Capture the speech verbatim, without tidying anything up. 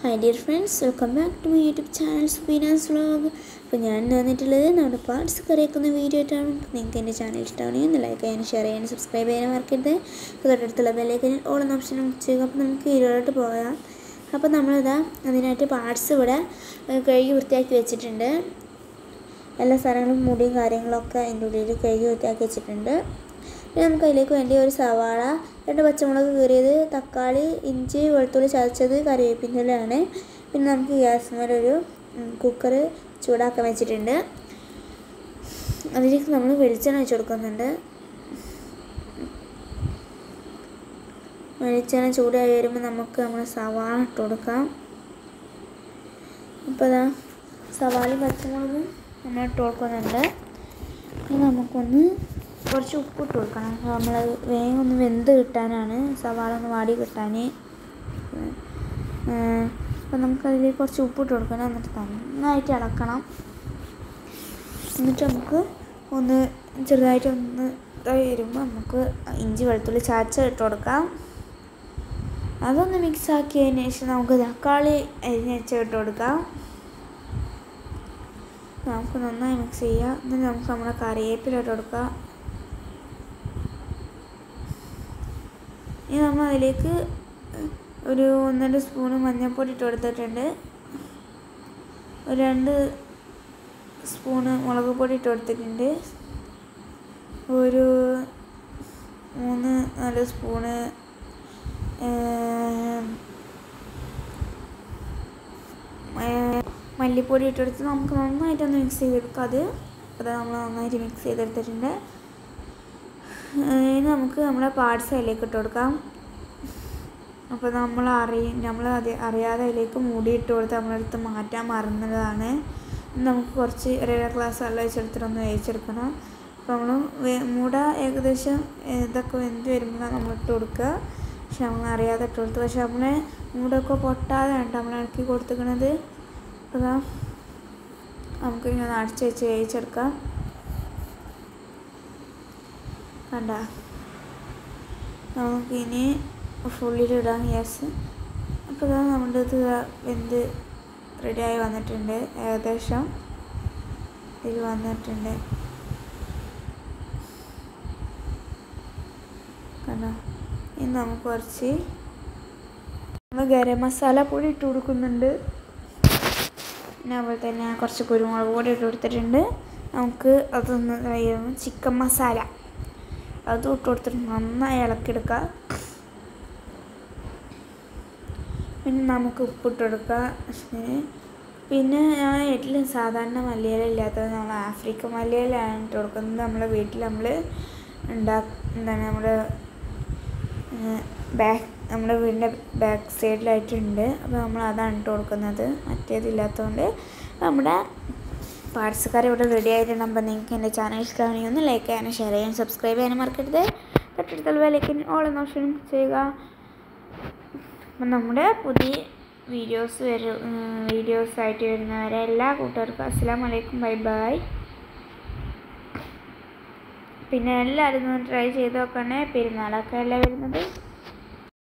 Hi dear friends, welcome back to my YouTube channel Subina's Vlog. അപ്പോൾ ഞാൻ വന്നിട്ടുള്ളത് നമ്മുടെ പാർട്സ് കറിയാക്കുന്ന വീഡിയോ ആയിട്ടാണ്. നിങ്ങൾക്ക് എൻ്റെ ചാനൽ ഇഷ്ടമാണെങ്കിൽ ലൈക്ക് ചെയ്യാനും ഷെയർ ചെയ്യാനും സബ്സ്ക്രൈബ് ചെയ്യാനും മറക്കരുത്. തൊട്ടടുത്തുള്ള ബെല്ലൈക്കൻ ഓൾ എന്ന ഓപ്ഷൻ ചെയ്യുക. അപ്പോൾ നമുക്ക് വീഡിയോയിലോട്ട് പോകാം. അപ്പോൾ നമ്മളിതാ അതിനായിട്ട് പാർട്സ് ഇവിടെ കഴുകി വൃത്തിയാക്കി വെച്ചിട്ടുണ്ട്. എല്ലാ സാധനങ്ങളും മുടിയും കാര്യങ്ങളൊക്കെ അതിൻ്റെ ഉള്ളിൽ കഴുകി വൃത്തിയാക്കി വെച്ചിട്ടുണ്ട്. പിന്നെ നമുക്ക് അതിലേക്ക് വേണ്ടി ഒരു സവാള, രണ്ട് പച്ചമുളക് കീറിയത്, തക്കാളി, ഇഞ്ചി, വെളുത്തുള്ളി ചതച്ചത്, കറിവേപ്പിൻ്റെലാണ്. പിന്നെ നമുക്ക് ഗ്യാസ് മേലെ ഒരു കുക്കർ ചൂടാക്കാൻ വെച്ചിട്ടുണ്ട്. അതിലേക്ക് നമ്മൾ വെളിച്ചെണ്ണ വെച്ച് കൊടുക്കുന്നുണ്ട്. വെളിച്ചെണ്ണ ചൂടായി വരുമ്പോൾ നമുക്ക് നമ്മൾ സവാള ഇട്ട് കൊടുക്കാം. അപ്പോൾ അതാ സവാളയും പച്ചമുളകും നമ്മൾ ഇട്ട് കൊടുക്കുന്നുണ്ട്. ഇനി നമുക്കൊന്ന് കുറച്ച് ഉപ്പിട്ട് കൊടുക്കണം. നമ്മൾ വേഗം ഒന്ന് വെന്ത് കിട്ടാനാണ്, സവാള ഒന്ന് വാടി കിട്ടാൻ. അപ്പോൾ നമുക്കതിലേക്ക് കുറച്ച് ഉപ്പിട്ട് കൊടുക്കണം. എന്നിട്ട് നന്നായിട്ട് ഇളക്കണം. എന്നിട്ട് നമുക്ക് ഒന്ന് ചെറുതായിട്ട് ഒന്ന് ഇതായി വരുമ്പോൾ നമുക്ക് ഇഞ്ചി വെളുത്തുള്ളി ചതച്ച ഇട്ട് കൊടുക്കാം. അതൊന്ന് മിക്സ് ആക്കിയതിന് ശേഷം നമുക്ക് തക്കാളി അരിഞ്ഞ് ഇട്ട് കൊടുക്കാം. നമുക്ക് നന്നായി മിക്സ് ചെയ്യാം. എന്നിട്ട് നമുക്ക് നമ്മുടെ കറിവേപ്പില ഇട്ട് കൊടുക്കാം. ഇനി നമ്മൾ അതിലേക്ക് ഒരു ഒന്നര സ്പൂണ് മഞ്ഞൾപ്പൊടി ഇട്ട് കൊടുത്തിട്ടുണ്ട്. ഒരു രണ്ട് സ്പൂണ് മുളക് പൊടി ഇട്ട് കൊടുത്തിട്ടുണ്ട്. ഒരു മൂന്ന് നാല് സ്പൂണ് മല്ലിപ്പൊടി ഇട്ട് കൊടുത്ത് നമുക്ക് നന്നായിട്ടൊന്ന് മിക്സ് ചെയ്തെടുക്കാം. അത് അത് നമ്മൾ നന്നായിട്ട് മിക്സ് ചെയ്തെടുത്തിട്ടുണ്ട്. ഇനി നമുക്ക് നമ്മുടെ പാർട്സ് അതിലേക്ക് ഇട്ട് കൊടുക്കാം. അപ്പോൾ നമ്മൾ അറിയ നമ്മൾ അത് അറിയാതെ അതിലേക്ക് മൂടി ഇട്ട് കൊടുത്ത് നമ്മളെടുത്ത് മാറ്റാൻ മറന്നതാണ്. നമുക്ക് കുറച്ച് ഒരര ഗ്ലാസ് വെള്ളം ഒഴിച്ചെടുത്തിട്ടൊന്ന് വേവിച്ചെടുക്കണം. അപ്പോൾ നമ്മൾ മൂട ഏകദേശം ഇതൊക്കെ വെന്ത് വരുമ്പോൾ നമ്മൾ ഇട്ട് കൊടുക്കുക. പക്ഷെ നമ്മൾ അറിയാതെ ഇട്ട് കൊടുത്തു. പക്ഷെ നമ്മളെ മൂടൊക്കെ പൊട്ടാതെ വേണ്ട നമ്മൾ ഇളക്കി കൊടുത്തിരിക്കണത്. അപ്പോൾ നമുക്ക് ഇങ്ങനെ അടച്ച് വെച്ച് വേവിച്ചെടുക്കാം. കണ്ട നമുക്കിനി ഫുള്ളിലിടാം ഗ്യാസ്. അപ്പോൾ ഇതാ നമ്മുടെ ഇത് വെന്ത് റെഡിയായി വന്നിട്ടുണ്ട്. ഏകദേശം ഇതിൽ വന്നിട്ടുണ്ട്. കണ്ടോ? ഇനി നമുക്ക് കുറച്ച് നമ്മൾ ഗരം മസാല പൊടി ഇട്ട് കൊടുക്കുന്നുണ്ട്. പിന്നെ അതുപോലെ തന്നെ കുറച്ച് കുരുമുളക് പൊടി ഇട്ട് കൊടുത്തിട്ടുണ്ട്. നമുക്ക് അതൊന്ന് ചിക്കൻ മസാല അതും ഇട്ട് കൊടുത്തിട്ട് നന്നായി ഇളക്കിയെടുക്കുക. പിന്നെ നമുക്ക് ഉപ്പിട്ട് കൊടുക്കുക. പിന്നെ ഞാൻ വീട്ടിൽ സാധാരണ മല്ലിയില ഇല്ലാത്തത് നമ്മൾ ആഫ്രിക്കൻ മല്ലിയിലാണ് ഇട്ട് കൊടുക്കുന്നത്. നമ്മളെ വീട്ടിൽ നമ്മൾ ഉണ്ടാ എന്താണ് നമ്മുടെ ബാക്ക് നമ്മുടെ വീടിൻ്റെ ബാക്ക് സൈഡിലായിട്ടുണ്ട്. അപ്പോൾ നമ്മൾ അതാണ് ഇട്ട് കൊടുക്കുന്നത്, മറ്റേതില്ലാത്തതുകൊണ്ട്. നമ്മുടെ പാർട്സ് കറി ഇവിടെ റെഡി ആയിട്ടുണ്ട്. അപ്പോൾ നിങ്ങൾക്ക് എൻ്റെ ചാനൽ ഇഷ്ടമാണെങ്കിൽ ഒന്ന് ലൈക്ക് ചെയ്യാനും ഷെയർ ചെയ്യാനും സബ്സ്ക്രൈബ് ചെയ്യാനും മറക്കരുത്. തൊട്ടടുത്തുള്ള ബെല്ലൈക്കൻ ഓൾ എന്ന ഓപ്ഷൻ ചെയ്യുക. അപ്പം നമ്മുടെ പുതിയ വീഡിയോസ് വരും വീഡിയോസായിട്ട് വരുന്നവരെ എല്ലാ കൂട്ടുകാർക്കും അസ്സലാമു അലൈക്കും, ബൈ ബൈ. പിന്നെ എല്ലാവരും ഒന്ന് ട്രൈ ചെയ്ത് നോക്കണേ. പെരുന്നാളൊക്കെ അല്ലേ വരുന്നത്.